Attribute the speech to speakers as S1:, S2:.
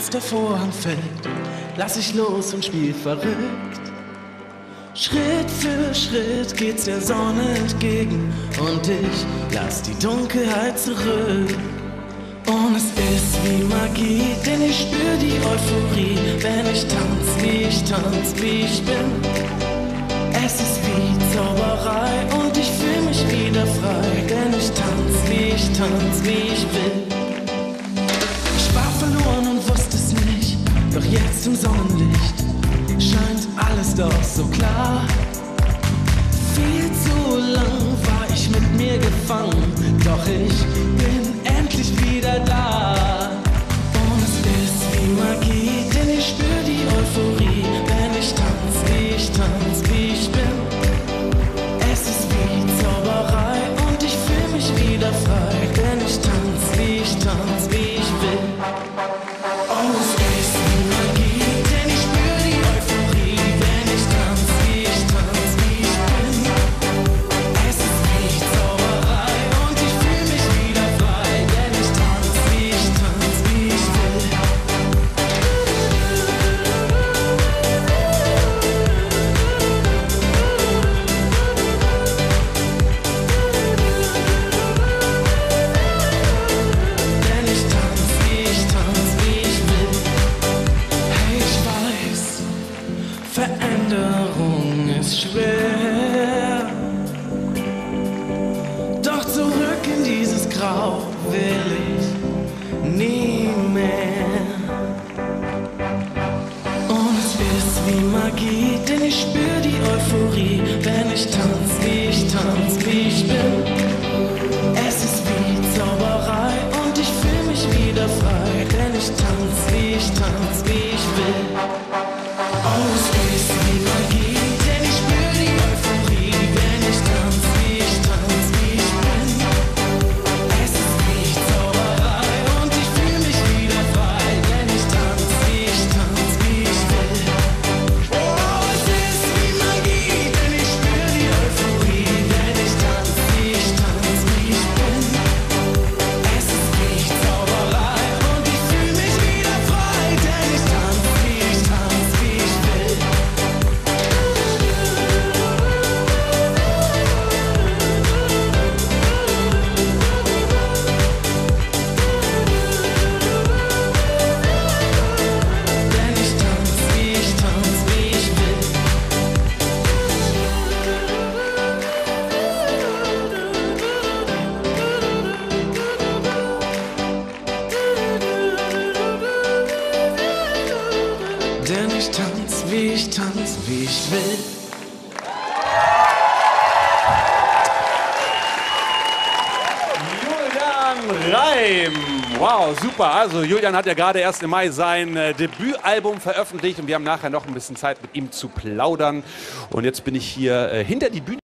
S1: als der Vorhang fällt, lass ich los und spiel verrückt. Schritt für Schritt geht's der Sonne entgegen und ich lass die Dunkelheit zurück. Und es ist wie Magie, denn ich spür die Euphorie, wenn ich tanz, wie ich bin. Es ist wie Zauberei und ich fühl mich wieder frei, denn ich tanz, wie ich will. Ich war verloren und wusste es nicht, doch jetzt im Sonnenlicht scheint alles doch so klar. Viel zu lang war ich mit mir gefangen, doch ich bin endlich wieder da. Und es ist wie Magie, denn ich spür die Euphorie, wenn ich tanz, wie ich bin. Es ist wie Zauberei und ich fühl mich wieder frei, denn ich tanz, wie ich will. Oh, es ist wie Magie, denn ich spür die Euphorie, wenn ich tanz, wie ich bin. Es ist wie Zauberei und ich fühl mich wieder frei, denn ich tanz, wie ich will. Denn ich tanz, wie ich will. Hey, ich weiß, Veränderung ist schwer, doch zurück in dieses Grau will ich nie mehr. Und es ist wie Magie, denn ich spür die Euphorie, wenn ich tanz, wie ich bin. Es ist wie Zauberei und ich fühl mich wieder frei, denn ich tanz, wie ich will. Oh, es ist wie Magie, denn ich spür die Euphorie, wenn ich tanz, wie ich bin. Es ist wie Zauberei und ich fühl mich wieder frei, denn ich tanz, wie ich will. Oh, es ist wie Magie, denn ich spür die Euphorie, wenn ich tanz, wie ich bin. Es ist wie Zauberei und ich fühl mich wieder frei, denn ich tanz, wie ich will. Denn ich tanz, wie ich will. Denn ich tanz, wie ich will.
S2: Julian Reim. Wow, super. Also Julian hat ja gerade erst im Mai sein Debütalbum veröffentlicht und wir haben nachher noch ein bisschen Zeit mit ihm zu plaudern. Und jetzt bin ich hier hinter die Bühne.